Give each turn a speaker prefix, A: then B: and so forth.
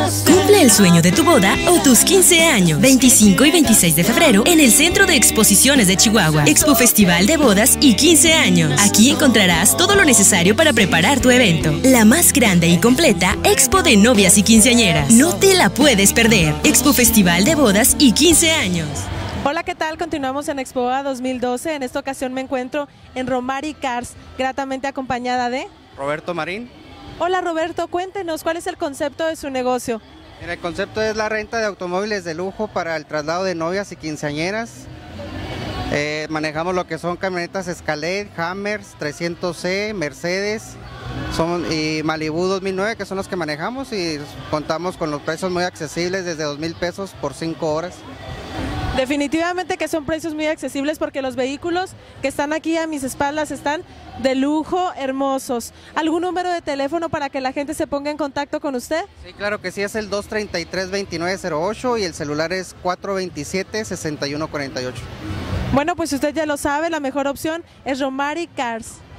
A: Cumple el sueño de tu boda o tus 15 años. 25 y 26 de febrero en el Centro de Exposiciones de Chihuahua. Expo Festival de Bodas y 15 años. Aquí encontrarás todo lo necesario para preparar tu evento. La más grande y completa Expo de novias y quinceañeras. No te la puedes perder. Expo Festival de Bodas y 15 años.
B: Hola, ¿qué tal? Continuamos en Expoboda 2012. En esta ocasión me encuentro en Romari Cars, gratamente acompañada de
C: Roberto Marín.
B: Hola Roberto, cuéntenos cuál es el concepto de su negocio.
C: Mira, el concepto es la renta de automóviles de lujo para el traslado de novias y quinceañeras. Manejamos lo que son camionetas Escalade, Hammers, 300C, Mercedes y Malibu 2009, que son los que manejamos, y contamos con los precios muy accesibles, desde 2,000 pesos por 5 horas.
B: Definitivamente que son precios muy accesibles porque los vehículos que están aquí a mis espaldas están de lujo, hermosos. ¿Algún número de teléfono para que la gente se ponga en contacto con usted?
C: Sí, claro que sí, es el 233-2908 y el celular es 427-6148.
B: Bueno, pues usted ya lo sabe, la mejor opción es Romari Cars.